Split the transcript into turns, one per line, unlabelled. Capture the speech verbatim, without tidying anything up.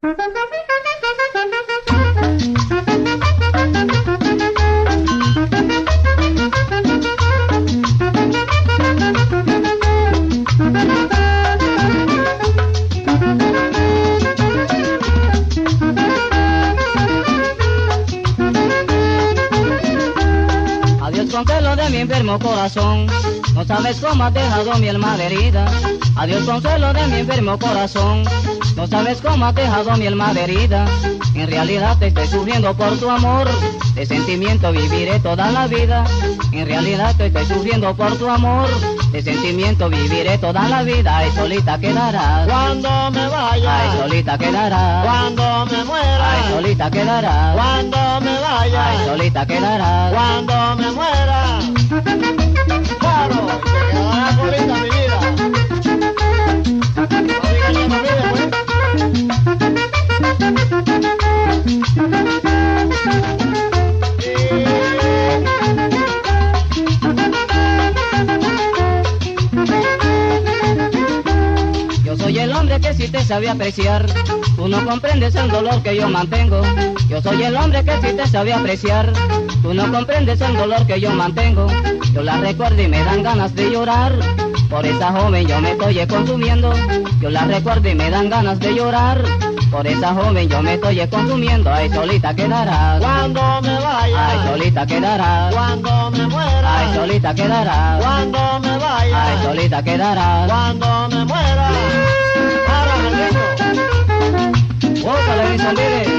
Consuelo de mi enfermo corazón, no sabes cómo has dejado mi alma herida. Adiós consuelo de mi enfermo corazón, no sabes cómo has dejado mi alma herida. En realidad te estoy sufriendo por tu amor, de sentimiento viviré toda la vida. En realidad te estoy sufriendo por tu amor, de sentimiento viviré toda la vida. Ay, solita quedarás
cuando me vaya.
Ay, solita quedarás
cuando me muera.
Ay, solita quedarás
cuando me vaya.
Ay, solita quedarás
cuando me muera. Claro, te quedarás solita mi vida. No digas que no vive, pues.
Yo soy el hombre que sí te sabe apreciar, tú no comprendes el dolor que yo mantengo. Yo soy el hombre que sí te sabe apreciar, tú no comprendes el dolor que yo mantengo. Yo la recuerdo y me dan ganas de llorar, por esa joven yo me estoy consumiendo. Yo la recuerdo y me dan ganas de llorar, por esa joven yo me estoy consumiendo. Ay, solita quedarás
cuando me vaya.
Ay, solita quedarás
cuando me muera.
Ay, solita quedarás
cuando me vaya.
Ay, solita quedarás
cuando me muera. Para el ritmo.
Bócale, mi son, vive.